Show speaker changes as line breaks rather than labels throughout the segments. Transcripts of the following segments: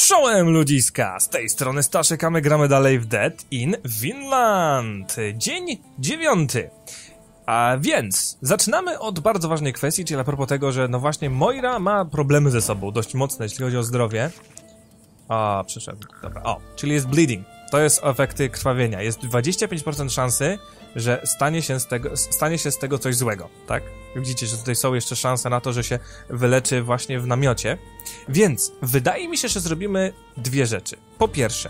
Czołem ludziska, z tej strony Staszek, a my gramy dalej w Dead in Vinland. Dzień 9. A więc zaczynamy od bardzo ważnej kwestii, czyli a propos tego, że no właśnie Moira ma problemy ze sobą, dość mocne, jeśli chodzi o zdrowie. A, przyszedł, dobra, czyli jest bleeding. To jest efekty krwawienia. Jest 25% szansy, że stanie się z tego coś złego, tak? Widzicie, że tutaj są jeszcze szanse na to, że się wyleczy właśnie w namiocie. Więc wydaje mi się, że zrobimy dwie rzeczy. Po pierwsze,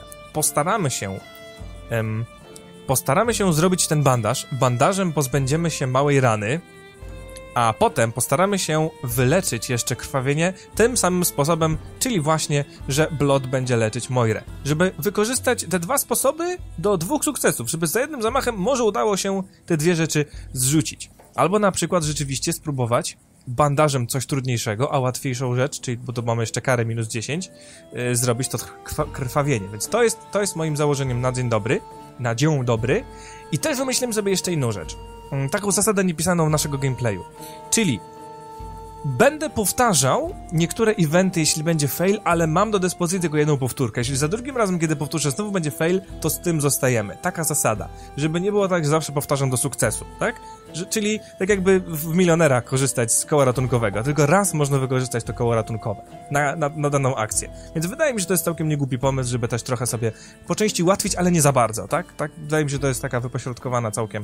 postaramy się zrobić ten bandaż. Bandażem pozbędziemy się małej rany, a potem postaramy się wyleczyć jeszcze krwawienie tym samym sposobem, czyli właśnie, że Blood będzie leczyć Moirę. Żeby wykorzystać te dwa sposoby do dwóch sukcesów, żeby za jednym zamachem może udało się te dwie rzeczy zrzucić. Albo na przykład rzeczywiście spróbować bandażem coś trudniejszego, a łatwiejszą rzecz, czyli, bo to mamy jeszcze karę minus 10, zrobić to krwawienie. Więc to jest moim założeniem na dzień dobry. I też wymyśliłem sobie jeszcze inną rzecz. Taką zasadę niepisaną w naszego gameplayu. Czyli będę powtarzał niektóre eventy, jeśli będzie fail, ale mam do dyspozycji tylko jedną powtórkę. Jeśli za drugim razem, kiedy powtórzę, znowu będzie fail, to z tym zostajemy. Taka zasada. Żeby nie było tak, że zawsze powtarzam do sukcesu, tak? Czyli tak jakby w Milionerach korzystać z koła ratunkowego. Tylko raz można wykorzystać to koło ratunkowe na daną akcję. Więc wydaje mi się, że to jest całkiem niegłupi pomysł, żeby też trochę sobie po części ułatwić, ale nie za bardzo, tak? Wydaje mi się, że to jest taka wypośrodkowana całkiem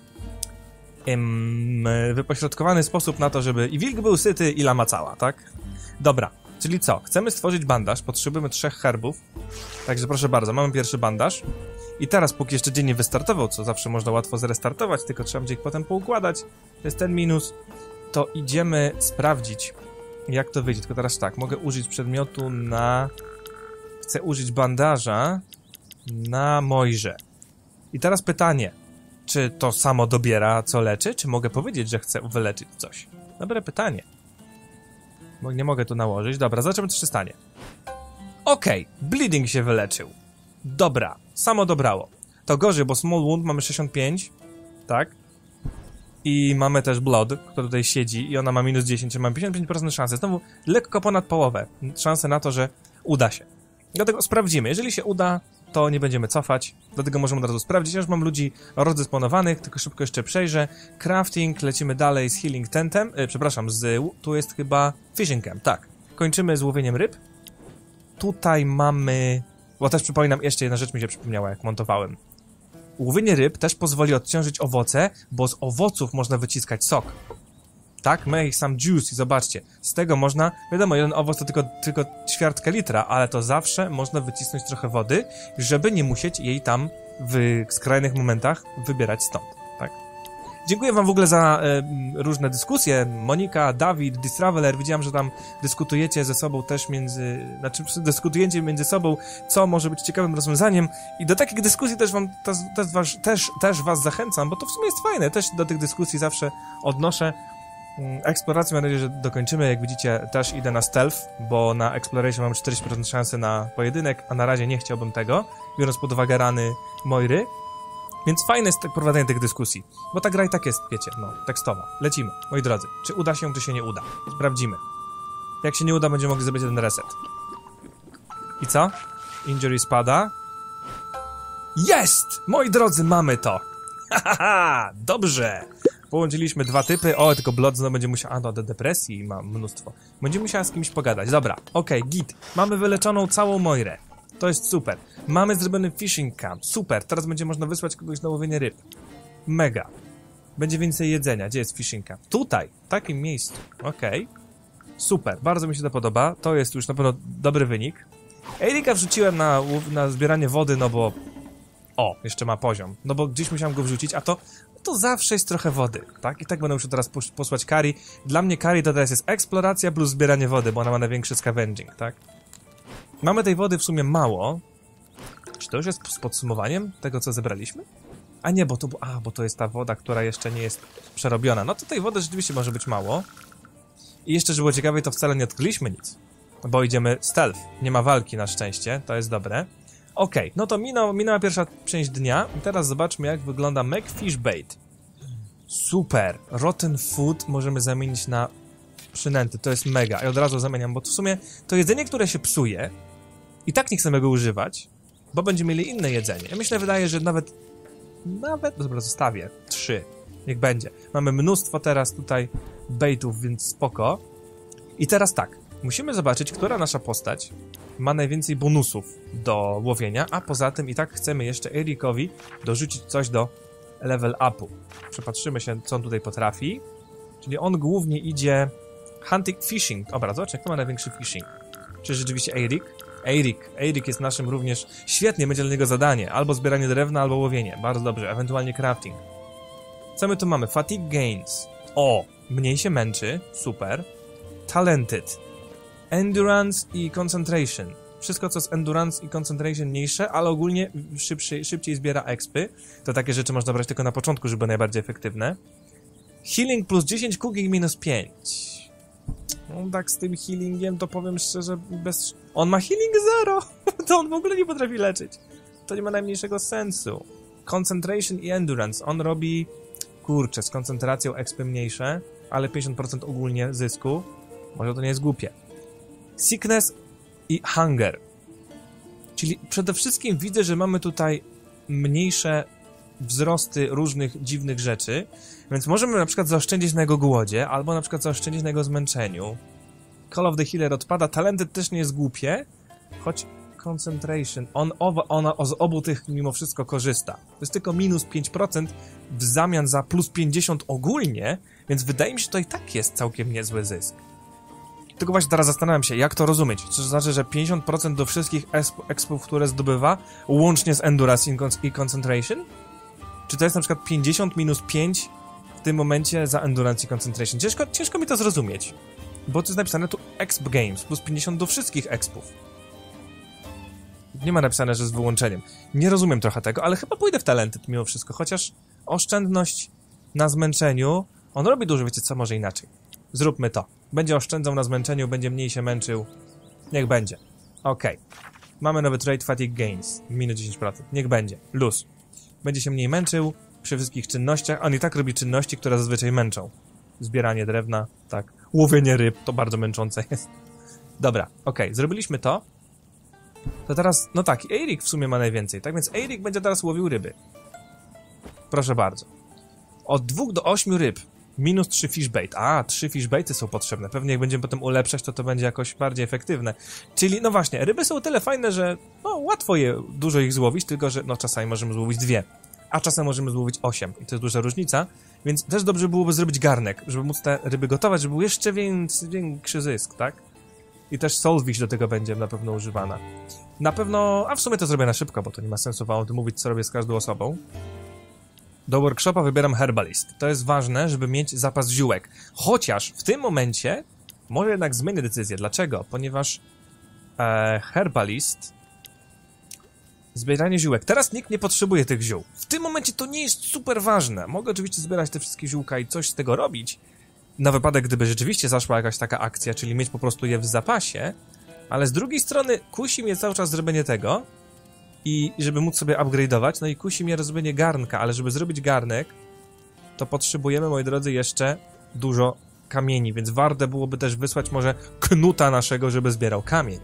wypośrodkowany sposób na to, żeby i wilk był syty, i lama cała, tak? Dobra, czyli co? Chcemy stworzyć bandaż, potrzebujemy 3 herbów, także proszę bardzo, mamy pierwszy bandaż i teraz, póki jeszcze dzień nie wystartował, co zawsze można łatwo zrestartować, tylko trzeba będzie ich potem poukładać, to jest ten minus, to idziemy sprawdzić, jak to wyjdzie, tylko teraz tak, mogę użyć przedmiotu chcę użyć bandaża na Moirze. I teraz pytanie, czy to samo dobiera, co leczy? Czy mogę powiedzieć, że chcę wyleczyć coś? Dobre pytanie. Bo nie mogę tu nałożyć. Dobra, zobaczymy, co się stanie. Okej, bleeding się wyleczył. Dobra, samo dobrało. To gorzej, bo small wound mamy 65, tak? I mamy też blood, która tutaj siedzi i ona ma minus 10, mamy 55% szansy. Znowu lekko ponad połowę szansy na to, że uda się. Dlatego sprawdzimy. Jeżeli się uda, to nie będziemy cofać, dlatego możemy od razu sprawdzić. Ja już mam ludzi rozdysponowanych, tylko szybko jeszcze przejrzę. Crafting, lecimy dalej z healing tentem, tu jest chyba fishing camp, tak. Kończymy z łowieniem ryb. Tutaj mamy, bo też przypominam, jeszcze jedna rzecz mi się przypomniała, jak montowałem. Łowienie ryb też pozwoli odciążyć owoce, bo z owoców można wyciskać sok. Tak, make some juice i zobaczcie, z tego można, wiadomo, jeden owoc to tylko ćwiartka litra, ale to zawsze można wycisnąć trochę wody, żeby nie musieć jej tam w skrajnych momentach wybierać stąd, tak? Dziękuję wam w ogóle za różne dyskusje, Monika, Dawid, Distraveler, widziałem, że tam dyskutujecie ze sobą też dyskutujecie między sobą, co może być ciekawym rozwiązaniem i do takich dyskusji też was zachęcam, bo to w sumie jest fajne, też do tych dyskusji zawsze odnoszę. Eksplorację mam nadzieję, że dokończymy. Jak widzicie, też idę na stealth, bo na exploration mam 40% szansy na pojedynek, a na razie nie chciałbym tego, biorąc pod uwagę rany Moiry. Więc fajne jest prowadzenie tych dyskusji, bo ta gra i tak jest, wiecie, tekstowa. Lecimy, moi drodzy. Czy uda się, czy się nie uda? Sprawdzimy. Jak się nie uda, będziemy mogli zrobić jeden reset. I co? Injury spada. Jest! Moi drodzy, mamy to! Hahaha! Dobrze! Połączyliśmy dwa typy. Tylko Blood znowu będzie musiał... do depresji ma mnóstwo. Będzie musiała z kimś pogadać. Dobra, git. Mamy wyleczoną całą Moirę. To jest super. Mamy zrobiony fishing camp. Super. Teraz będzie można wysłać kogoś na łowienie ryb. Mega. Będzie więcej jedzenia. Gdzie jest fishing camp? Tutaj. W takim miejscu. Super. Bardzo mi się to podoba. To jest już na pewno dobry wynik. Erika wrzuciłem na zbieranie wody, no bo... jeszcze ma poziom. No bo gdzieś musiałem go wrzucić, a to zawsze jest trochę wody, tak? I tak będę musiał teraz posłać Kari. Dla mnie Kari to teraz jest eksploracja plus zbieranie wody, bo ona ma największy scavenging, tak? Mamy tej wody w sumie mało. Czy to już jest z podsumowaniem tego, co zebraliśmy? A nie, bo to jest ta woda, która jeszcze nie jest przerobiona. No to tej wody rzeczywiście może być mało. I jeszcze, żeby było ciekawe, to wcale nie odkryliśmy nic. Bo idziemy stealth. Nie ma walki na szczęście, to jest dobre. No to minęła pierwsza część dnia i teraz zobaczmy, jak wygląda Make Fish Bait. Super! Rotten Food możemy zamienić na przynęty, to jest mega. I od razu zamieniam, bo w sumie to jedzenie, które się psuje, I tak nie chcemy go używać, bo będziemy mieli inne jedzenie. Ja myślę, wydaje, że nawet, dobra, zostawię 3, niech będzie. Mamy mnóstwo teraz tutaj baitów, więc spoko. I teraz tak, musimy zobaczyć, która nasza postać ma najwięcej bonusów do łowienia, a poza tym i tak chcemy jeszcze Erikowi dorzucić coś do level upu. Przepatrzymy się, co on tutaj potrafi. Czyli on głównie idzie hunting, fishing. Dobra, zobaczcie, kto ma największy fishing. Czy rzeczywiście Erik? Erik jest naszym również... Świetnie, będzie dla niego zadanie. Albo zbieranie drewna, albo łowienie. Bardzo dobrze, ewentualnie crafting. Co my tu mamy? Fatigue gains. O, mniej się męczy. Super. Talented. Endurance i concentration. Wszystko, co z endurance i concentration mniejsze, ale ogólnie szybciej zbiera expy. To takie rzeczy można brać tylko na początku, żeby najbardziej efektywne. Healing plus 10, cooking minus 5. No tak z tym healingiem to powiem szczerze, on ma healing 0! To on w ogóle nie potrafi leczyć. To nie ma najmniejszego sensu. Concentration i endurance. On robi... Kurczę, z koncentracją expy mniejsze, ale 50% ogólnie zysku. Może to nie jest głupie. Sickness i hunger. Czyli przede wszystkim widzę, że mamy tutaj mniejsze wzrosty różnych dziwnych rzeczy, więc możemy na przykład zaoszczędzić na jego głodzie, albo na przykład zaoszczędzić na jego zmęczeniu. Call of the Healer odpada, talented też nie jest głupie, choć concentration, ona z obu tych mimo wszystko korzysta. To jest tylko minus 5% w zamian za plus 50 ogólnie, więc wydaje mi się, że to i tak jest całkiem niezły zysk. Tylko właśnie teraz zastanawiam się, jak to rozumieć. Czy to znaczy, że 50% do wszystkich expów, które zdobywa, łącznie z Endurance i Concentration? Czy to jest na przykład 50 minus 5 w tym momencie za Endurance i Concentration? Ciężko mi to zrozumieć. Bo to jest napisane tu Exp Games, plus 50 do wszystkich expów. Nie ma napisane, że z wyłączeniem. Nie rozumiem trochę tego, ale chyba pójdę w Talented mimo wszystko, chociaż oszczędność na zmęczeniu... On robi dużo, wiecie co, może inaczej. Zróbmy to. Będzie oszczędzał na zmęczeniu, będzie mniej się męczył. Niech będzie. Okej. Mamy nowy trade Fatigue Gains. Minus 10%. Niech będzie. Luz. Będzie się mniej męczył przy wszystkich czynnościach. On i tak robi czynności, które zazwyczaj męczą. Zbieranie drewna, tak. Łowienie ryb, to bardzo męczące jest. Dobra, okej. Zrobiliśmy to. To teraz, no tak, Erik w sumie ma najwięcej, tak? Więc Erik będzie teraz łowił ryby. Proszę bardzo. Od 2 do 8 ryb. Minus 3 fishbait. 3 fishbaity są potrzebne. Pewnie jak będziemy potem ulepszać, to będzie jakoś bardziej efektywne. Czyli, no właśnie, ryby są o tyle fajne, że no, łatwo dużo ich złowić, tylko że no czasami możemy złowić 2, a czasem możemy złowić 8. I to jest duża różnica, więc też dobrze byłoby zrobić garnek, żeby móc te ryby gotować, żeby był jeszcze większy zysk, tak? I też soulfish do tego będzie na pewno używana. Na pewno, a w sumie to zrobię na szybko, bo to nie ma sensu wam o tym mówić, co robię z każdą osobą. Do workshopa wybieram Herbalist. To jest ważne, żeby mieć zapas ziółek. Chociaż w tym momencie może jednak zmienię decyzję. Dlaczego? Ponieważ Herbalist... Zbieranie ziółek. Teraz nikt nie potrzebuje tych ziół. W tym momencie to nie jest super ważne. Mogę oczywiście zbierać te wszystkie ziółka i coś z tego robić. Na wypadek, gdyby rzeczywiście zaszła jakaś taka akcja, czyli mieć po prostu je w zapasie. Ale z drugiej strony kusi mnie cały czas zrobienie tego. I żeby móc sobie upgrade'ować, no i kusi mnie zrobienie garnka, ale żeby zrobić garnek, to potrzebujemy, moi drodzy, jeszcze dużo kamieni, więc warte byłoby też wysłać może Knuta naszego, żeby zbierał kamień.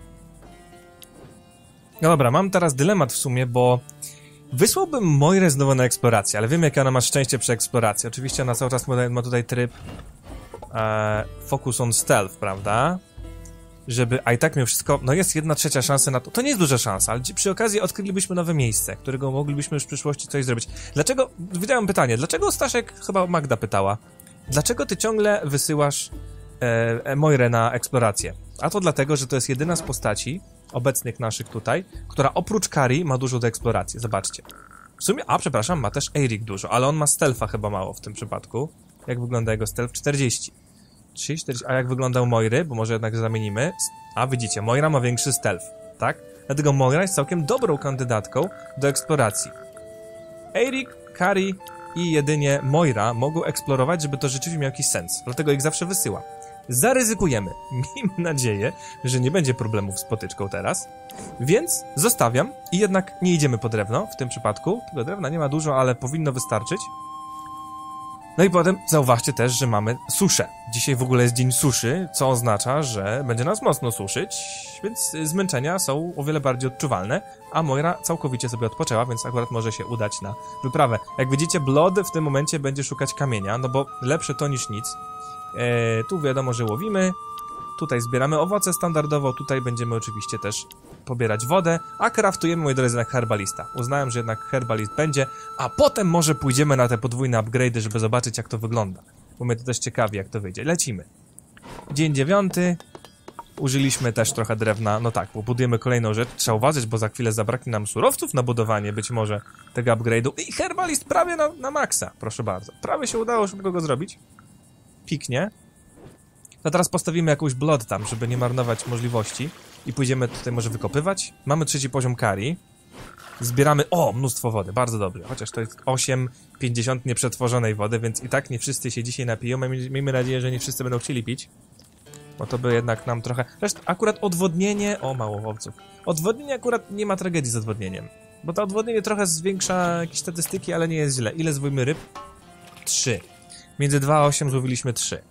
No dobra, mam teraz dylemat w sumie, bo wysłałbym Moirę znowu na eksplorację, ale wiem, jakie ona ma szczęście przy eksploracji. Oczywiście ona cały czas ma tutaj tryb focus on stealth, prawda? Żeby, a i tak mimo wszystko, no jest 1/3 szansy na to. To nie jest duża szansa, ale przy okazji odkrylibyśmy nowe miejsce, którego moglibyśmy już w przyszłości coś zrobić. Dlaczego, widziałem pytanie, dlaczego Staszek, chyba Magda pytała, dlaczego ty ciągle wysyłasz Moirę na eksplorację? A to dlatego, że to jest jedyna z postaci obecnych naszych tutaj, która oprócz Kari ma dużo do eksploracji, zobaczcie. W sumie, przepraszam, ma też Erik dużo, ale on ma stealtha chyba mało w tym przypadku. Jak wygląda jego stealth? 40. 40, a jak wyglądał Moiry, bo może jednak zamienimy. A widzicie, Moira ma większy stealth, tak? Dlatego Moira jest całkiem dobrą kandydatką do eksploracji. Erik, Kari i jedynie Moira mogą eksplorować, żeby to rzeczywiście miało jakiś sens. Dlatego ich zawsze wysyła. Zaryzykujemy. Miejmy nadzieję, że nie będzie problemów z potyczką teraz. Więc zostawiam i jednak nie idziemy po drewno w tym przypadku. Tego drewna nie ma dużo, ale powinno wystarczyć. No i potem zauważcie też, że mamy suszę. Dzisiaj w ogóle jest dzień suszy, co oznacza, że będzie nas mocno suszyć, więc zmęczenia są o wiele bardziej odczuwalne, a Moira całkowicie sobie odpoczęła, więc akurat może się udać na wyprawę. Jak widzicie, Blood w tym momencie będzie szukać kamienia, no bo lepsze to niż nic. Tu wiadomo, że łowimy, tutaj zbieramy owoce standardowo, tutaj będziemy oczywiście też pobierać wodę, a craftujemy, moi drodzy, na herbalista. Uznałem, że jednak herbalist będzie, a potem może pójdziemy na te podwójne upgrade'y, żeby zobaczyć, jak to wygląda. Bo mnie to też ciekawi, jak to wyjdzie. Lecimy. Dzień 9. Użyliśmy też trochę drewna. No tak, bo budujemy kolejną rzecz. Trzeba uważać, bo za chwilę zabraknie nam surowców na budowanie, być może tego upgrade'u. I herbalist prawie na maksa, proszę bardzo. Prawie się udało szybko go zrobić. Piknie. No teraz postawimy jakąś blood tam, żeby nie marnować możliwości. I pójdziemy tutaj może wykopywać. Mamy 3. poziom kari. Zbieramy, mnóstwo wody, bardzo dobrze. Chociaż to jest 8,50 nieprzetworzonej wody, więc i tak nie wszyscy się dzisiaj napiją. Miejmy nadzieję, że nie wszyscy będą chcieli pić. Bo to by jednak nam trochę... Zresztą akurat odwodnienie... mało owców. Odwodnienie akurat nie ma tragedii z odwodnieniem. Bo to odwodnienie trochę zwiększa jakieś statystyki, ale nie jest źle. Ile złowimy ryb? 3. Między 2 a 8 złowiliśmy 3.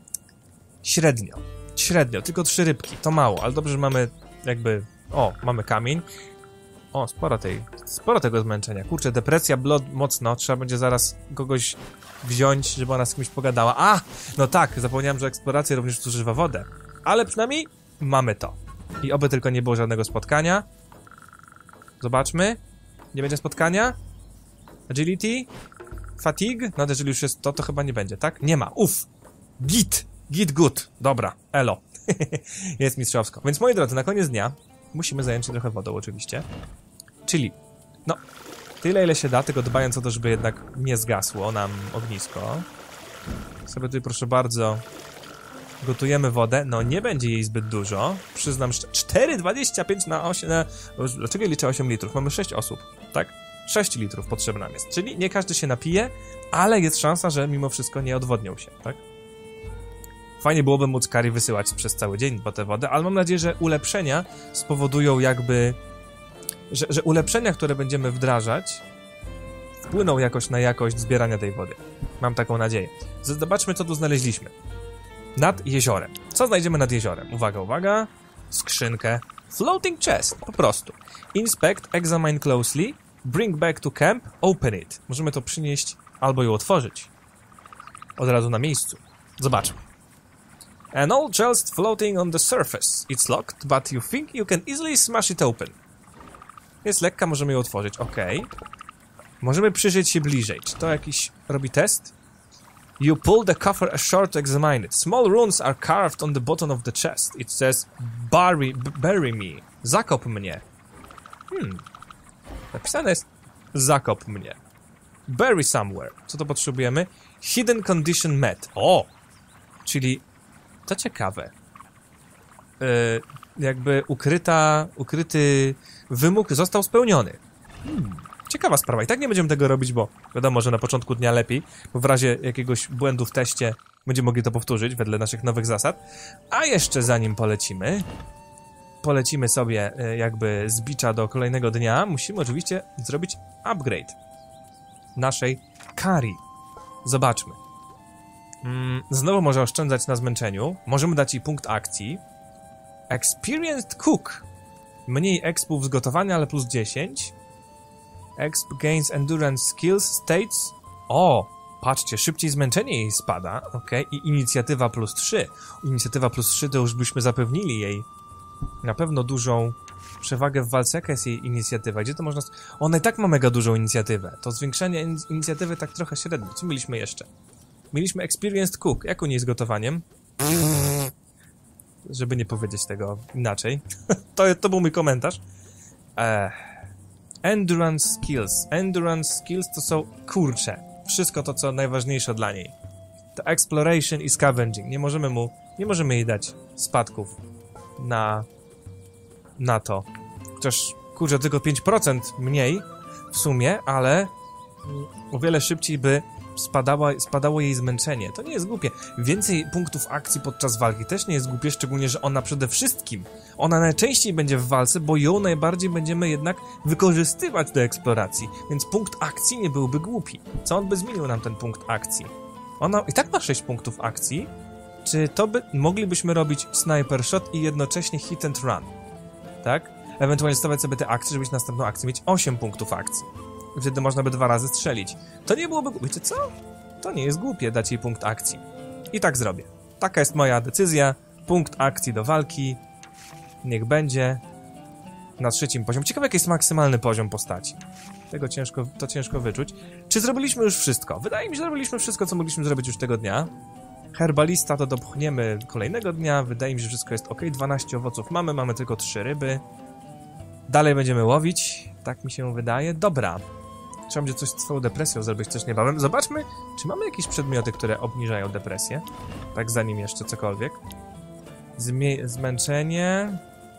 Średnio, tylko 3 rybki, to mało, ale dobrze, że mamy jakby... mamy kamień. Sporo tego zmęczenia. Kurczę, depresja, blood mocno, trzeba będzie zaraz kogoś wziąć, żeby ona z kimś pogadała. No tak, zapomniałem, że eksploracja również zużywa wodę. Ale przynajmniej mamy to. I oby tylko nie było żadnego spotkania. Zobaczmy. Nie będzie spotkania? Agility? Fatigue? No jeżeli już jest to chyba nie będzie, tak? Nie ma, Git good. Dobra, elo. Jest mistrzowsko. Więc moi drodzy, na koniec dnia musimy zająć się trochę wodą oczywiście. Czyli, tyle ile się da, tylko dbając o to, żeby jednak nie zgasło nam ognisko. Sobie tutaj proszę bardzo gotujemy wodę. No nie będzie jej zbyt dużo. Przyznam, 4,25 na 8... Dlaczego liczę 8 litrów? Mamy 6 osób, tak? 6 litrów potrzebna nam jest. Czyli nie każdy się napije, ale jest szansa, że mimo wszystko nie odwodnią się, tak? Fajnie byłoby móc kari wysyłać przez cały dzień po tę wodę, ale mam nadzieję, że ulepszenia spowodują jakby... Że ulepszenia, które będziemy wdrażać, wpłyną jakoś na jakość zbierania tej wody. Mam taką nadzieję. Zobaczmy, co tu znaleźliśmy. Nad jeziorem. Co znajdziemy nad jeziorem? Uwaga, uwaga. Skrzynkę. Floating chest, po prostu. Inspect, examine closely, bring back to camp, open it. Możemy to przynieść albo ją otworzyć. Od razu na miejscu. Zobaczmy. An old chest floating on the surface. It's locked, but you think you can easily smash it open. Jest lekka, możemy ją otworzyć. Ok. Możemy przyjrzeć się bliżej. Czy to jakiś robi test? You pull the cover ashore to examine it. Small runes are carved on the bottom of the chest. It says, bury me. Zakop mnie. Napisane jest, zakop mnie. Bury somewhere. Co to potrzebujemy? Hidden condition met. Czyli, to ciekawe. Jakby ukryty wymóg został spełniony. Ciekawa sprawa. I tak nie będziemy tego robić, bo wiadomo, że na początku dnia lepiej, bo w razie jakiegoś błędu w teście będziemy mogli to powtórzyć wedle naszych nowych zasad. A jeszcze zanim polecimy sobie jakby z bicza do kolejnego dnia, musimy oczywiście zrobić upgrade naszej kari. Zobaczmy. Znowu może oszczędzać na zmęczeniu. Możemy dać jej punkt akcji. Experienced Cook. Mniej expów z gotowania, ale plus 10. Exp gains endurance skills states. Patrzcie, szybciej zmęczenie jej spada. I inicjatywa plus 3. Inicjatywa plus 3 to już byśmy zapewnili jej na pewno dużą przewagę w walce. Jaka jest jej inicjatywa? Gdzie to można... Ona i tak ma mega dużą inicjatywę. To zwiększenie inicjatywy tak trochę średnio. Co mieliśmy jeszcze? Mieliśmy Experienced Cook. Jak u niej z gotowaniem? Żeby nie powiedzieć tego inaczej. To był mój komentarz. Endurance Skills. Endurance Skills to są, kurcze, wszystko to, co najważniejsze dla niej. To Exploration i Scavenging. Nie możemy jej dać spadków na to. Chociaż, kurczę, tylko 5% mniej w sumie, ale o wiele szybciej by spadało jej zmęczenie. To nie jest głupie. Więcej punktów akcji podczas walki też nie jest głupie, szczególnie, że ona przede wszystkim, ona najczęściej będzie w walce, bo ją najbardziej będziemy jednak wykorzystywać do eksploracji, więc punkt akcji nie byłby głupi. Co on by zmienił nam ten punkt akcji? Ona i tak ma 6 punktów akcji. Czy to moglibyśmy robić sniper shot i jednocześnie hit and run? Tak? Ewentualnie stawiać sobie te akcje, żebyś następną akcję mieć 8 punktów akcji. I wtedy można by 2 razy strzelić. To nie byłoby... Wiecie co? To nie jest głupie dać jej punkt akcji. I tak zrobię. Taka jest moja decyzja. Punkt akcji do walki. Niech będzie na 3. poziomie. Ciekawe, jaki jest maksymalny poziom postaci. To ciężko wyczuć. Czy zrobiliśmy już wszystko? Wydaje mi się, że zrobiliśmy wszystko, co mogliśmy zrobić już tego dnia. Herbalista to dopchniemy kolejnego dnia. Wydaje mi się, że wszystko jest ok. 12 owoców mamy tylko 3 ryby. Dalej będziemy łowić. Tak mi się wydaje. Dobra. Trzeba będzie coś z swoją depresją zrobić też niebawem. Zobaczmy, czy mamy jakieś przedmioty, które obniżają depresję. Tak zanim jeszcze cokolwiek. Zmęczenie.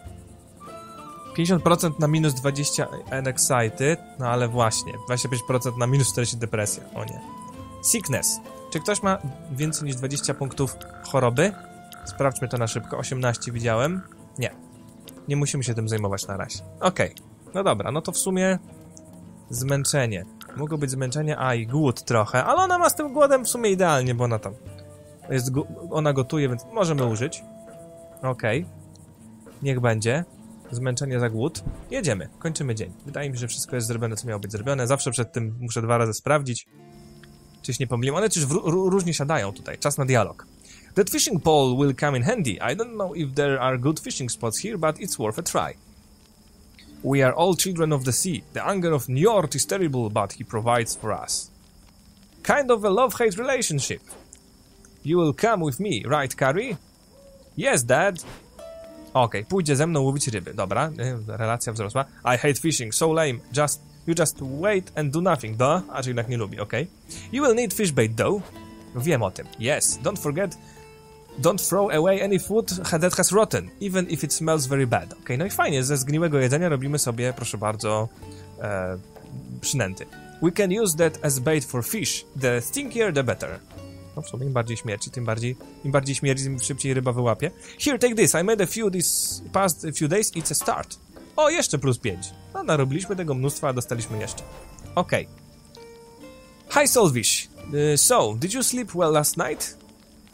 50% na minus 20 anxiety. No ale właśnie. 25% na minus 40 depresja. O nie. Sickness. Czy ktoś ma więcej niż 20 punktów choroby? Sprawdźmy to na szybko. 18 widziałem. Nie. Nie musimy się tym zajmować na razie. Okej. No dobra, no to w sumie zmęczenie. Mogło być zmęczenie, i głód trochę, ale ona ma z tym głodem w sumie idealnie, bo ona tam ona gotuje, więc możemy użyć. Okej. Niech będzie. Zmęczenie za głód. Jedziemy. Kończymy dzień. Wydaje mi się, że wszystko jest zrobione, co miało być zrobione. Zawsze przed tym muszę 2 razy sprawdzić, czyś nie pomyliłem. One też różnie siadają tutaj. Czas na dialog. That fishing pole will come in handy. I don't know if there are good fishing spots here, but it's worth a try. We are all children of the sea. The hunger of Njord is terrible, but he provides for us. Kind of a love-hate relationship. You will come with me, right, Carrie? Yes, Dad. Okej, pójdzie ze mną łowić ryby. Dobra, relacja wzrosła. I hate fishing, so lame. You just wait and do nothing, duh? A czy jednak nie lubi, okej. You will need fish bait, though. Wiem o tym. Yes, don't forget... Don't throw away any food that has rotten, even if it smells very bad. Okej, no i fajnie, ze zgniłego jedzenia robimy sobie, proszę bardzo, przynęty. We can use that as bait for fish. The stinkier, the better. No w sumie im bardziej śmierci, im bardziej śmierdzi, tym szybciej ryba wyłapie. Here, take this. I made a few this past few days. It's a start. O, jeszcze plus 5. No, narobiliśmy tego mnóstwa, a dostaliśmy jeszcze. Okej. Hi, Solvish. So, did you sleep well last night?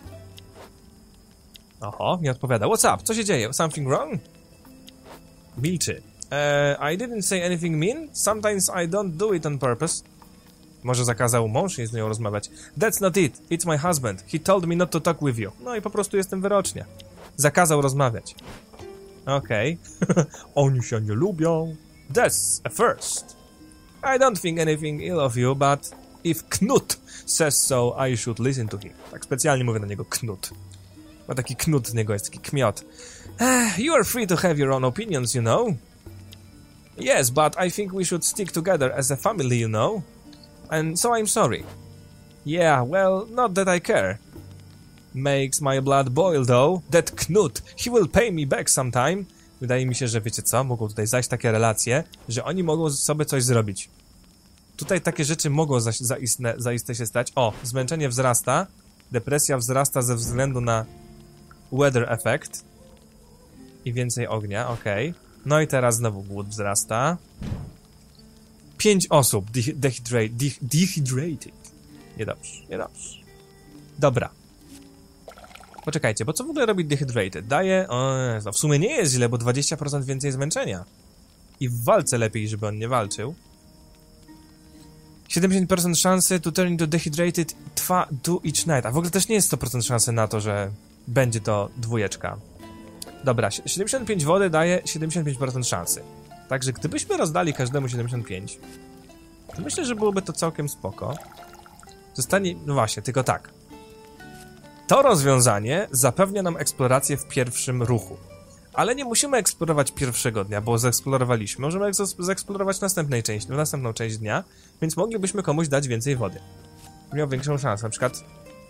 Oho, nie odpowiada. What's up? Co się dzieje? Something wrong? Milczy. I didn't say anything mean. Sometimes I don't do it on purpose. Może zakazał mąż jej z nią rozmawiać. That's not it. It's my husband. He told me not to talk with you. No i po prostu jestem wyrocznia. Zakazał rozmawiać. Okej. Oni się nie lubią. That's a first. I don't think anything ill of you, but if Knut says so, I should listen to him. Tak specjalnie mówię na niego Knut. Bo taki knut z niego jest, taki kmiot. You are free to have your own opinions, you know. Yes, but I think we should stick together as a family, you know. And so I'm sorry. Yeah, well, not that I care. Makes my blood boil, though. That Knut, he will pay me back sometime. Wydaje mi się, że wiecie co, mogą tutaj zajść takie relacje, że oni mogą sobie coś zrobić. Tutaj takie rzeczy mogą zaiste się stać. O, zmęczenie wzrasta. Depresja wzrasta ze względu na weather effect. I więcej ognia, okej. No i teraz znowu głód wzrasta. 5 osób dehydrated. Niedobrze, niedobrze. Dobra. Poczekajcie, bo co w ogóle robi dehydrated? Daje... no w sumie nie jest źle, bo 20% więcej zmęczenia. I w walce lepiej, żeby on nie walczył. 70% szansy to turn into dehydrated do each night. A w ogóle też nie jest 100% szansy na to, że będzie to 2. Dobra, 75 wody daje 75% szansy. Także gdybyśmy rozdali każdemu 75, to myślę, że byłoby to całkiem spoko. Zostanie... No właśnie, tylko tak. To rozwiązanie zapewnia nam eksplorację w pierwszym ruchu. Ale nie musimy eksplorować pierwszego dnia, bo zeksplorowaliśmy. Możemy zeksplorować w następną część dnia, więc moglibyśmy komuś dać więcej wody. Miał większą szansę, na przykład...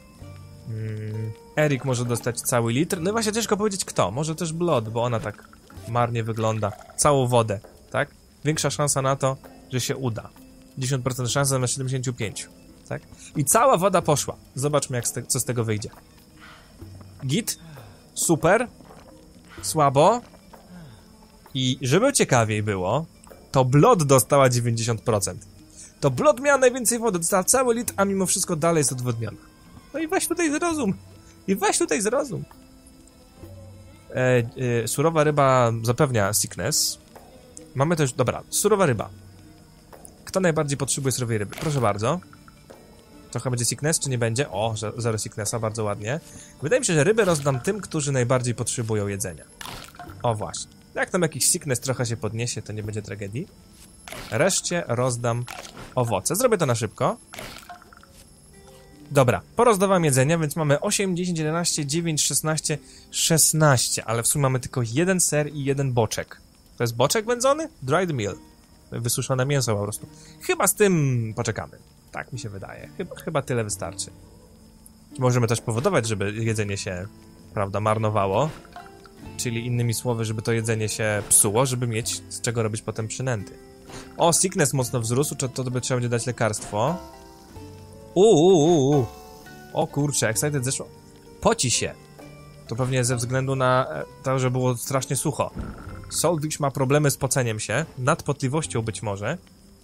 Erik może dostać cały litr. No i właśnie ciężko powiedzieć kto. Może też Blood, bo ona tak marnie wygląda. Całą wodę, tak? Większa szansa na to, że się uda. 10% szans zamiast 75, tak? I cała woda poszła. Zobaczmy, co z tego wyjdzie. Git. Super. Słabo. I żeby ciekawiej było, to Blood dostała 90%. To Blood miała najwięcej wody, dostała cały litr, a mimo wszystko dalej jest odwodniona. No i weź tutaj zrozum. I weź tutaj zrozum. Surowa ryba zapewnia sickness. Mamy też... Dobra, surowa ryba. Kto najbardziej potrzebuje surowej ryby? Proszę bardzo. Trochę będzie sickness, czy nie będzie? O, zero sicknessa, bardzo ładnie. Wydaje mi się, że ryby rozdam tym, którzy najbardziej potrzebują jedzenia. O, właśnie. Jak tam jakiś sickness trochę się podniesie, to nie będzie tragedii. Reszcie rozdam owoce. Zrobię to na szybko. Dobra, porozdawałem jedzenia, więc mamy 8, 10, 11, 9, 16, 16, ale w sumie mamy tylko jeden ser i jeden boczek. To jest boczek wędzony? Dried meal. Wysuszone mięso po prostu. Chyba z tym poczekamy. Tak mi się wydaje. Chyba tyle wystarczy. Możemy też powodować, żeby jedzenie się, prawda, marnowało. Czyli innymi słowy, żeby to jedzenie się psuło, żeby mieć z czego robić potem przynęty. O, sickness mocno wzrósł, to by trzeba będzie dać lekarstwo. O kurczę, excited zeszło. Poci się. To pewnie ze względu na to, że było strasznie sucho. Solwich ma problemy z poceniem się. Nadpotliwością być może.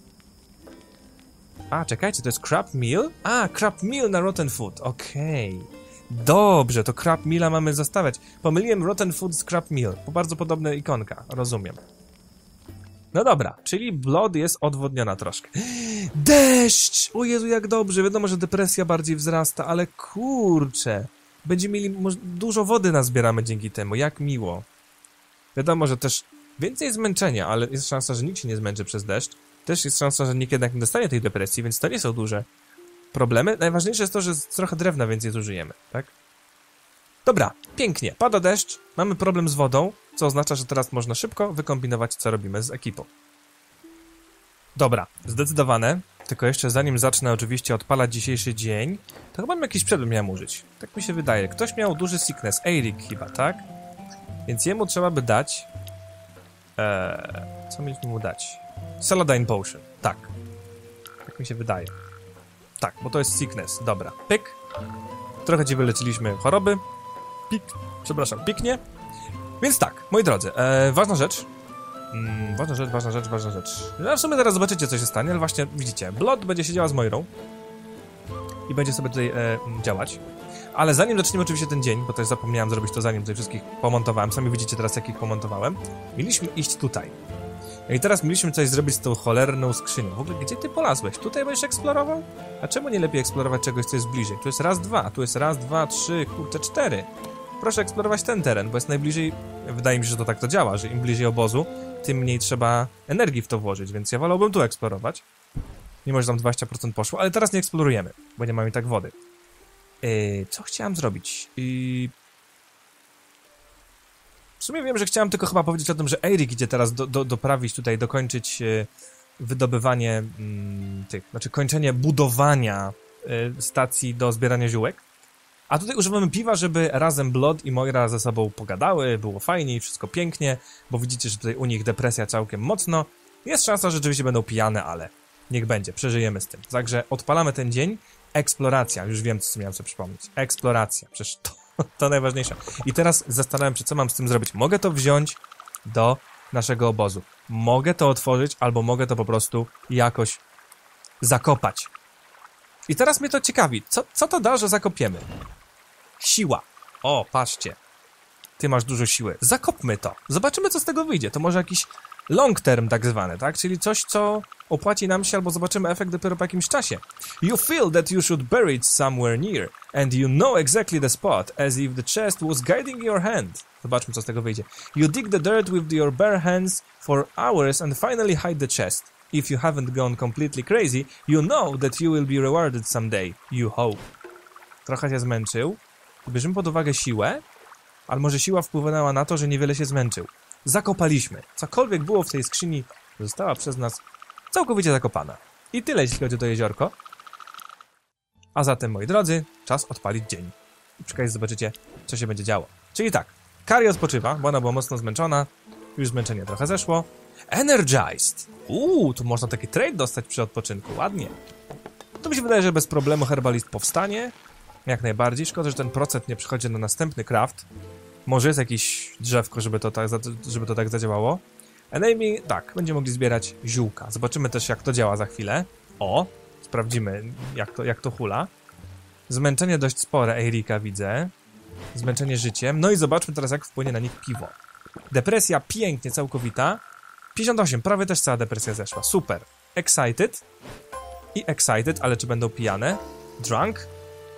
A, czekajcie, to jest crab meal? A, crab meal na rotten food. Okej. Dobrze, to crab meala mamy zostawiać. Pomyliłem rotten food z crab meal. Bardzo podobna ikonka, rozumiem. No dobra, czyli blood jest odwodniona troszkę. Deszcz! O Jezu, jak dobrze. Wiadomo, że depresja bardziej wzrasta, ale kurczę. Będziemy mieli... Dużo wody nazbieramy dzięki temu. Jak miło. Wiadomo, że też więcej zmęczenia, ale jest szansa, że nikt się nie zmęczy przez deszcz. Też jest szansa, że nikt jednak nie dostanie tej depresji, więc to nie są duże problemy. Najważniejsze jest to, że trochę drewna więcej zużyjemy, tak? Dobra, pięknie. Pada deszcz, mamy problem z wodą, co oznacza, że teraz można szybko wykombinować, co robimy z ekipą. Dobra, zdecydowane. Tylko jeszcze zanim zacznę oczywiście odpalać dzisiejszy dzień, to chyba jakiś przedmiot miałem użyć. Tak mi się wydaje. Ktoś miał duży sickness. Eirik chyba, tak? Więc jemu trzeba by dać... co mieliśmy mu dać? Saladin Potion. Tak. Tak mi się wydaje. Tak, bo to jest sickness. Dobra. Pyk. Trochę ci wyleczyliśmy choroby. Pik. Przepraszam, piknie. Więc tak, moi drodzy, ważna rzecz. Ważna rzecz. No w sumie teraz zobaczycie, co się stanie, ale właśnie widzicie, Blood będzie siedziała z Moirą i będzie sobie tutaj działać. Ale zanim zaczniemy oczywiście ten dzień, bo też zapomniałem zrobić to zanim tutaj wszystkich pomontowałem, sami widzicie teraz, jak ich pomontowałem, mieliśmy iść tutaj. No i teraz mieliśmy coś zrobić z tą cholerną skrzynią. W ogóle, gdzie ty polazłeś? Tutaj będziesz eksplorował? A czemu nie lepiej eksplorować czegoś, co jest bliżej? Tu jest raz, dwa, tu jest raz, dwa, trzy, kurczę, 4. Proszę eksplorować ten teren, bo jest najbliżej... Wydaje mi się, że to tak to działa, że im bliżej obozu, tym mniej trzeba energii w to włożyć, więc ja wolałbym tu eksplorować. Mimo, że tam 20% poszło, ale teraz nie eksplorujemy, bo nie mamy i tak wody. Co chciałem zrobić? W sumie wiem, że chciałem tylko chyba powiedzieć o tym, że Eirik idzie teraz doprawić tutaj, dokończyć wydobywanie znaczy kończenie budowania stacji do zbierania ziółek. A tutaj używamy piwa, żeby razem Blood i Moira ze sobą pogadały, było fajnie i wszystko pięknie, bo widzicie, że tutaj u nich depresja całkiem mocno. Jest szansa, że rzeczywiście będą pijane, ale niech będzie, przeżyjemy z tym. Także odpalamy ten dzień. Eksploracja, już wiem, co miałem sobie przypomnieć. Eksploracja, przecież to najważniejsze. I teraz zastanawiam się, co mam z tym zrobić. Mogę to wziąć do naszego obozu. Mogę to otworzyć, albo mogę to po prostu jakoś zakopać. I teraz mnie to ciekawi. Co to da, że zakopiemy? Siła. O, patrzcie. Ty masz dużo siły. Zakopmy to. Zobaczymy, co z tego wyjdzie. To może jakiś long term tak zwany, tak? Czyli coś, co opłaci nam się, albo zobaczymy efekt dopiero po jakimś czasie. You feel that you should bury it somewhere near, and you know exactly the spot, as if the chest was guiding your hand. Zobaczmy, co z tego wyjdzie. You dig the dirt with your bare hands for hours and finally hide the chest. If you haven't gone completely crazy, you know that you will be rewarded someday. You hope. Trochę się zmęczył. Bierzemy pod uwagę siłę, ale może siła wpłynęła na to, że niewiele się zmęczył. Zakopaliśmy. Cokolwiek było w tej skrzyni, została przez nas całkowicie zakopana. I tyle, jeśli chodzi o to jeziorko. A zatem, moi drodzy, czas odpalić dzień. I przy okazji zobaczycie, co się będzie działo. Czyli tak, Kari odpoczywa, bo ona była mocno zmęczona. Już zmęczenie trochę zeszło. Energized! Tu można taki trade dostać przy odpoczynku, ładnie. To mi się wydaje, że bez problemu herbalist powstanie. Jak najbardziej. Szkoda, że ten procent nie przychodzi na następny craft. Może jest jakieś drzewko, żeby to tak zadziałało. Enemy, tak, będziemy mogli zbierać ziółka. Zobaczymy też, jak to działa za chwilę. O, sprawdzimy, jak to hula. Zmęczenie dość spore Eirika widzę. Zmęczenie życiem. No i zobaczmy teraz, jak wpłynie na nich piwo. Depresja pięknie, całkowita. 58, prawie też cała depresja zeszła. Super. Excited. I excited, ale czy będą pijane? Drunk.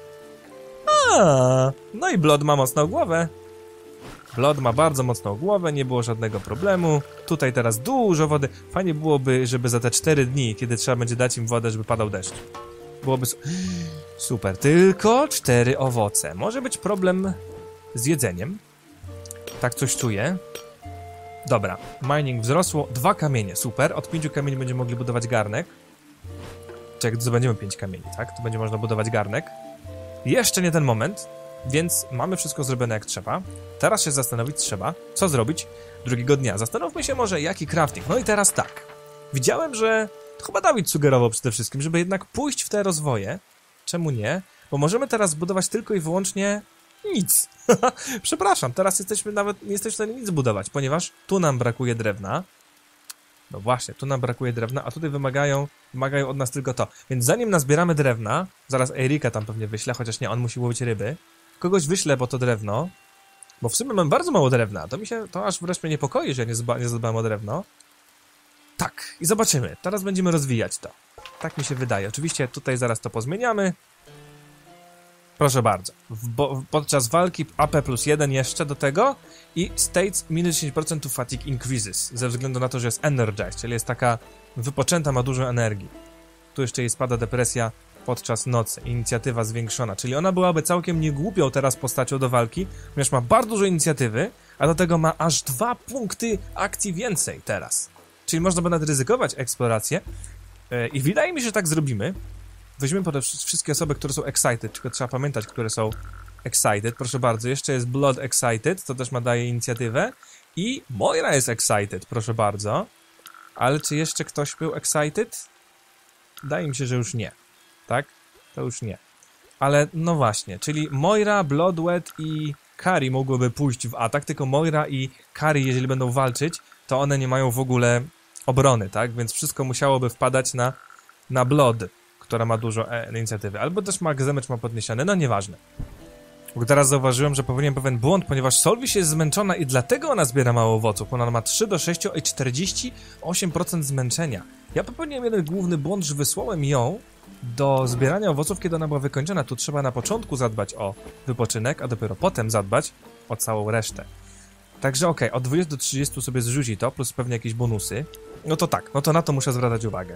No i Blood ma mocną głowę. Blood ma bardzo mocną głowę, nie było żadnego problemu. Tutaj teraz dużo wody. Fajnie byłoby, żeby za te 4 dni, kiedy trzeba będzie dać im wodę, żeby padał deszcz. Byłoby super. Tylko 4 owoce. Może być problem z jedzeniem. Tak coś czuję. Dobra, mining wzrosło. 2 kamienie, super. Od 5 kamieni będziemy mogli budować garnek. Czekaj, zdobędziemy 5 kamieni, tak? To będzie można budować garnek. Jeszcze nie ten moment, więc mamy wszystko zrobione jak trzeba. Teraz się zastanowić trzeba, co zrobić drugiego dnia. Zastanówmy się może, jaki crafting. No i teraz tak. Widziałem, że to chyba Dawid sugerował przede wszystkim, żeby jednak pójść w te rozwoje. Czemu nie? Bo możemy teraz zbudować tylko i wyłącznie nic. Przepraszam, teraz nie jesteśmy w stanie nic zbudować, ponieważ tu nam brakuje drewna. No właśnie, tu nam brakuje drewna, a tutaj wymagają od nas tylko to. Więc zanim nazbieramy drewna, zaraz Eirika tam pewnie wyślę, chociaż nie, on musi łowić ryby. Kogoś wyślę po to drewno, bo w sumie mam bardzo mało drewna. To aż wreszcie mnie niepokoi, że ja nie zadbałem o drewno. Tak, i zobaczymy. Teraz będziemy rozwijać to. Tak mi się wydaje. Oczywiście tutaj zaraz to pozmieniamy. Proszę bardzo. Podczas walki AP +1 jeszcze do tego i states minus 10% to fatigue increases, ze względu na to, że jest energized, czyli jest taka wypoczęta, ma dużo energii. Tu jeszcze jej spada depresja podczas nocy, inicjatywa zwiększona, czyli ona byłaby całkiem niegłupią teraz postacią do walki, ponieważ ma bardzo dużo inicjatywy, a do tego ma aż 2 punkty akcji więcej teraz. Czyli można by nawet ryzykować eksplorację i wydaje mi się, że tak zrobimy. Weźmiemy potem wszystkie osoby, które są excited, tylko trzeba pamiętać, które są excited. Proszę bardzo, jeszcze jest Blood excited, to też daje inicjatywę. I Moira jest excited, proszę bardzo. Ale czy jeszcze ktoś był excited? Wydaje mi się, że już nie. Tak? To już nie. Ale no właśnie, czyli Moira, Bloodwet i Kari mogłyby pójść w atak, tylko Moira i Kari, jeżeli będą walczyć, to one nie mają w ogóle obrony, tak? Więc wszystko musiałoby wpadać na Blood, która ma dużo inicjatywy. Albo też ma damage ma podniesiony, no nieważne. Bo teraz zauważyłem, że popełniłem pewien błąd, ponieważ Solwish jest zmęczona i dlatego ona zbiera mało owoców. Ona ma 3 do 6 i 48% zmęczenia. Ja popełniłem jeden główny błąd, że wysłałem ją do zbierania owoców, kiedy ona była wykończona. Tu trzeba na początku zadbać o wypoczynek, a dopiero potem zadbać o całą resztę. Także okej, od 20 do 30 sobie zrzuci to, plus pewnie jakieś bonusy. No to tak, no to na to muszę zwracać uwagę.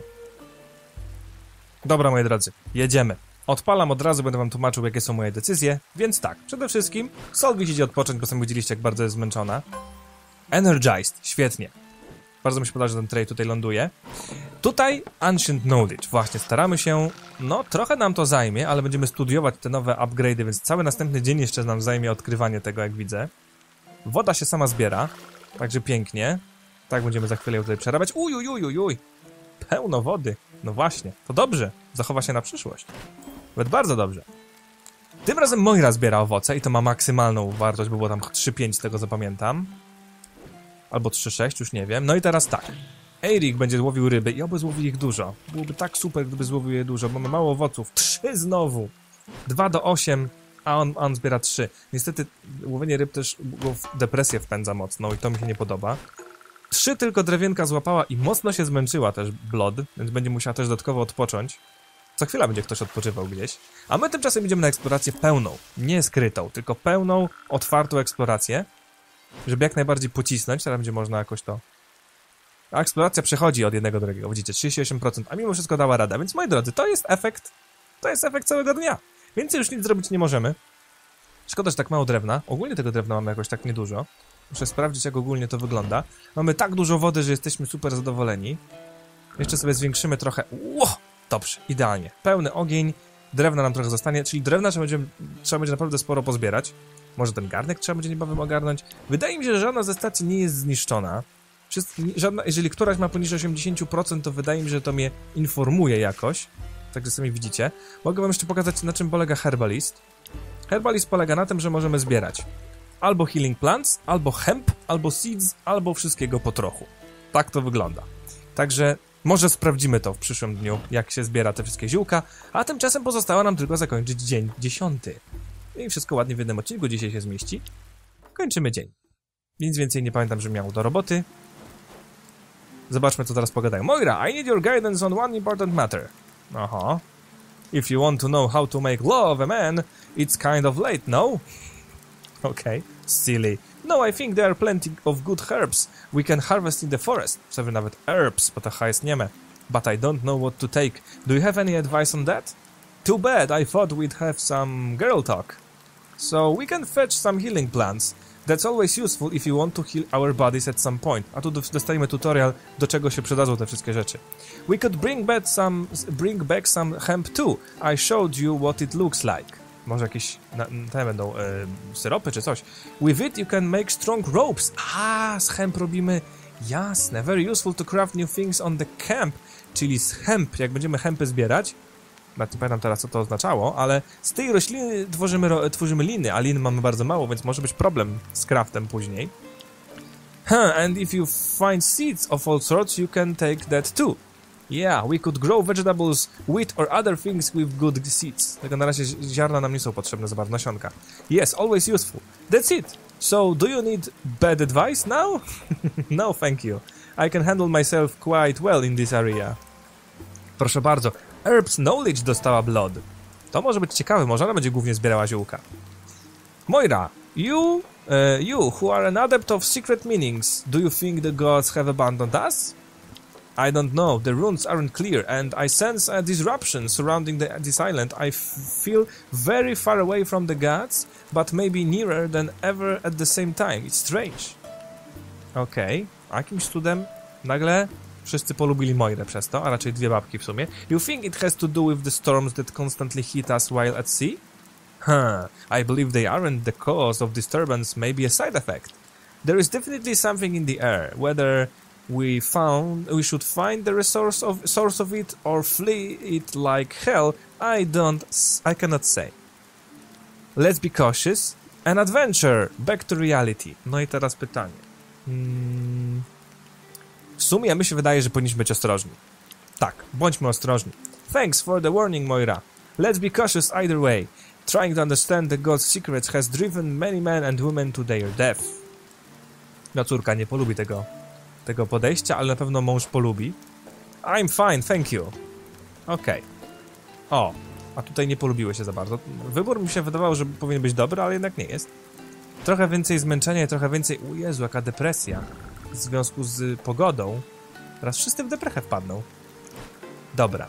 Dobra, moi drodzy, jedziemy. Odpalam od razu, będę wam tłumaczył, jakie są moje decyzje. Więc tak, przede wszystkim Solwish idzie odpocząć, bo sami widzieliście, jak bardzo jest zmęczona. Energized, świetnie. Bardzo mi się podoba, że ten trade tutaj ląduje. Tutaj Ancient Knowledge, właśnie, staramy się, no trochę nam to zajmie, ale będziemy studiować te nowe upgrade'y, więc cały następny dzień jeszcze nam zajmie odkrywanie tego, jak widzę. Woda się sama zbiera, także pięknie. Tak będziemy za chwilę ją tutaj przerabiać. Uj. Pełno wody. No właśnie, to dobrze. Zachowa się na przyszłość. Nawet bardzo dobrze. Tym razem Moira zbiera owoce i to ma maksymalną wartość, bo było tam 3,5 z tego co pamiętam. Albo 3,6, już nie wiem. No i teraz tak. Eirik będzie łowił ryby i oby złowił ich dużo. Byłoby tak super, gdyby złowił je dużo, bo mamy mało owoców. 3 znowu. 2 do 8, a on zbiera 3. Niestety łowienie ryb też go w depresję wpędza mocno i to mi się nie podoba. 3 tylko drewienka złapała i mocno się zmęczyła też Blood, więc będzie musiała też dodatkowo odpocząć. Co chwila będzie ktoś odpoczywał gdzieś. A my tymczasem idziemy na eksplorację pełną. Nie skrytą, tylko pełną, otwartą eksplorację. Żeby jak najbardziej pocisnąć, teraz będzie można jakoś to... A eksploracja przechodzi od jednego do drugiego, widzicie, 38%, a mimo wszystko dała radę. Więc moi drodzy, to jest efekt całego dnia. Więcej już nic zrobić nie możemy. Szkoda, że tak mało drewna. Ogólnie tego drewna mamy jakoś tak niedużo. Muszę sprawdzić, jak ogólnie to wygląda. Mamy tak dużo wody, że jesteśmy super zadowoleni. Jeszcze sobie zwiększymy trochę. Ło! Dobrze, idealnie. Pełny ogień, drewna nam trochę zostanie, czyli drewna trzeba będzie naprawdę sporo pozbierać. Może ten garnek trzeba będzie niebawem ogarnąć. Wydaje mi się, że żadna ze stacji nie jest zniszczona. Jeżeli któraś ma poniżej 80%, to wydaje mi się, że to mnie informuje jakoś. Także sami widzicie. Mogę wam jeszcze pokazać, na czym polega Herbalist. Herbalist polega na tym, że możemy zbierać albo healing plants, albo hemp, albo seeds, albo wszystkiego po trochu. Tak to wygląda. Także Może sprawdzimy to w przyszłym dniu, jak się zbiera te wszystkie ziółka, a tymczasem pozostało nam tylko zakończyć dzień 10. I wszystko ładnie w jednym odcinku dzisiaj się zmieści. Kończymy dzień. Nic więcej nie pamiętam, że miał do roboty. Zobaczmy, co teraz pogadają. Moira, I need your guidance on one important matter. Aha. If you want to know how to make love a man, it's kind of late, no? Okay, silly. No, I think there are plenty of good herbs we can harvest in the forest. Sobie nawet herbs, bo to H jest nieme. But I don't know what to take. Do you have any advice on that? Too bad, I thought we'd have some girl talk. So we can fetch some healing plants. That's always useful if you want to heal our bodies at some point. A tu dostajemy tutorial, do czego się przydadzą te wszystkie rzeczy. We could bring back some hemp too. I showed you what it looks like. Może jakieś te będą syropy czy coś. With it you can make strong ropes. Z hemp robimy, jasne. Very useful to craft new things on the camp. Czyli z hemp, jak będziemy hempy zbierać, nie pamiętam teraz, co to oznaczało, ale z tej rośliny tworzymy liny, a lin mamy bardzo mało, więc może być problem z craftem później. And if you find seeds of all sorts, you can take that too. Yeah, we could grow vegetables, wheat or other things with good seeds. Tylko na razie ziarna nam nie są potrzebne za bardzo, nasionka. Yes, always useful. That's it. So, do you need bad advice now? No, thank you. I can handle myself quite well in this area. Proszę bardzo. Herbs Knowledge dostała Blood. To może być ciekawe, może ona będzie głównie zbierała ziółka. Moira, you who are an adept of secret meanings, do you think the gods have abandoned us? I don't know, the runes aren't clear and I sense a disruption surrounding this island. I feel very far away from the gods, but maybe nearer than ever at the same time. It's strange. Okej, jakimś cudem nagle wszyscy polubili Moirę przez to, a raczej dwie babki w sumie. You think it has to do with the storms that constantly hit us while at sea? I believe they aren't the cause of disturbance, maybe a side effect. There is definitely something in the air, whether we should find the source of it or flee it like hell, I cannot say. Let's be cautious. An adventure, back to reality. No i teraz pytanie. W sumie mi się wydaje, że powinniśmy być ostrożni. Tak, bądźmy ostrożni. Thanks for the warning, Moira. Let's be cautious either way. Trying to understand the god's secrets has driven many men and women to their death. No córka nie polubi tego podejścia, ale na pewno mąż polubi. I'm fine, thank you. Okej. O, a tutaj nie polubiły się za bardzo. Wybór mi się wydawał, że powinien być dobry, ale jednak nie jest. Trochę więcej zmęczenia i trochę więcej... O Jezu, jaka depresja. W związku z pogodą. Teraz wszyscy w deprechę wpadną. Dobra.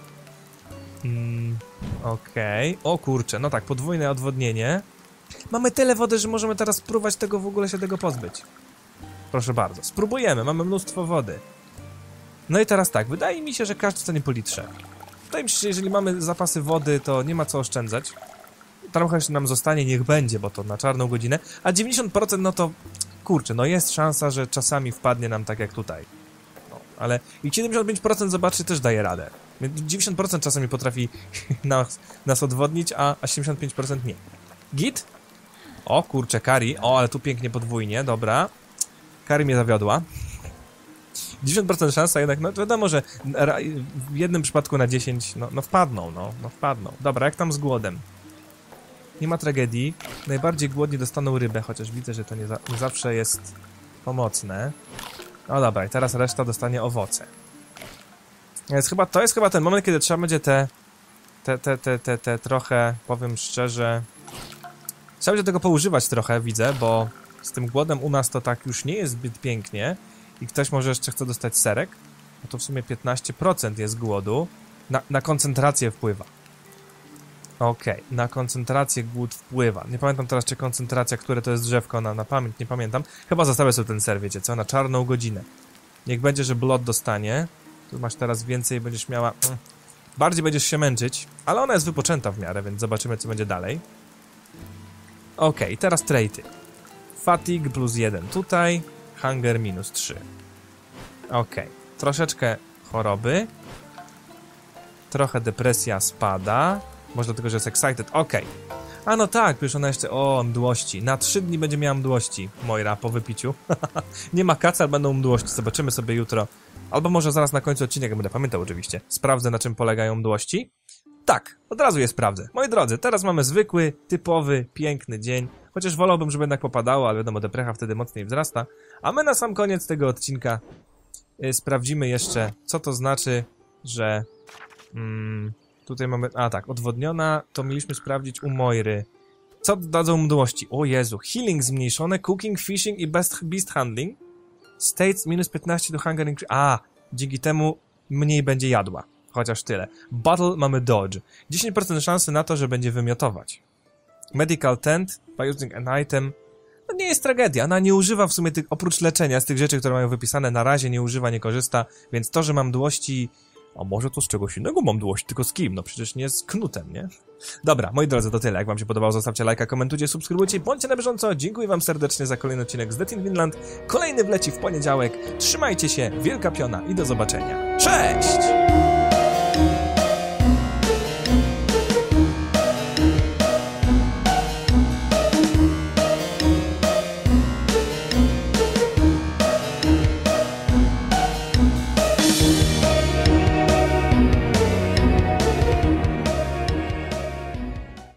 Okej. O kurczę, no tak, podwójne odwodnienie. Mamy tyle wody, że możemy teraz spróbować w ogóle się tego pozbyć. Proszę bardzo, spróbujemy, mamy mnóstwo wody. No i teraz tak, wydaje mi się, że każdy stanie po litrze. Wydaje mi się, że jeżeli mamy zapasy wody, to nie ma co oszczędzać. Trochę jeszcze nam zostanie, niech będzie, bo to na czarną godzinę. A 90% no to, kurczę, no jest szansa, że czasami wpadnie nam tak jak tutaj. No, ale i 75% zobaczy też daje radę. 90% czasami potrafi nas odwodnić, a 75% nie. Git? O kurczę, Kari, o ale tu pięknie podwójnie, dobra. Kari mnie zawiodła. 90% szansa jednak, no wiadomo, że w jednym przypadku na 10, no wpadną, no wpadną. Dobra, jak tam z głodem? Nie ma tragedii. Najbardziej głodni dostaną rybę, chociaż widzę, że to nie zawsze jest pomocne. No dobra, i teraz reszta dostanie owoce. To jest chyba ten moment, kiedy trzeba będzie te trochę, powiem szczerze... Trzeba będzie tego poużywać trochę, widzę, bo z tym głodem u nas to tak już nie jest zbyt pięknie i ktoś może jeszcze chce dostać serek, no to w sumie 15% jest głodu. Na koncentrację wpływa. Okej, na koncentrację głód wpływa. Nie pamiętam teraz, czy koncentracja, które to jest drzewko na pamięć, nie pamiętam. Chyba zostawię sobie ten ser, wiecie co, na czarną godzinę. Niech będzie, że blot dostanie. Tu masz teraz więcej, będziesz miała... Bardziej będziesz się męczyć, ale ona jest wypoczęta w miarę, więc zobaczymy, co będzie dalej. Okej, teraz traity. Fatigue plus 1 tutaj, hunger minus 3. Okej, troszeczkę choroby. Trochę depresja spada. Może dlatego, że jest excited. Okej. A no tak, już ona jeszcze... O, mdłości. Na 3 dni będzie miała mdłości, Moira, po wypiciu. Nie ma kaca, będą mdłości. Zobaczymy sobie jutro. Albo może zaraz na końcu odcinka, jak będę pamiętał oczywiście, sprawdzę, na czym polegają mdłości. Tak, od razu je sprawdzę. Moi drodzy, teraz mamy zwykły, typowy, piękny dzień. Chociaż wolałbym, żeby jednak popadało, ale wiadomo, deprecha wtedy mocniej wzrasta. A my na sam koniec tego odcinka sprawdzimy jeszcze, co to znaczy, że... tutaj mamy... A tak, odwodniona, to mieliśmy sprawdzić u Moiry. Co dadzą mdłości? O Jezu, healing zmniejszone, cooking, fishing i beast handling. States minus 15 do hunger increase. A, dzięki temu mniej będzie jadła. Chociaż tyle. Battle mamy dodge. 10% szansy na to, że będzie wymiotować. Medical tent by using an item. No nie jest tragedia. Ona nie używa w sumie tych, oprócz leczenia, z tych rzeczy, które mają wypisane, na razie nie używa, nie korzysta. Więc to, że mam mdłości... A może to z czegoś innego mam mdłości, tylko z kim? No przecież nie z knutem, nie? Dobra, moi drodzy, to tyle. Jak wam się podobało, zostawcie lajka, komentujcie, subskrybujcie, bądźcie na bieżąco. Dziękuję wam serdecznie za kolejny odcinek z The Tin Vinland. Kolejny wleci w poniedziałek. Trzymajcie się, wielka piona i do zobaczenia. Cześć!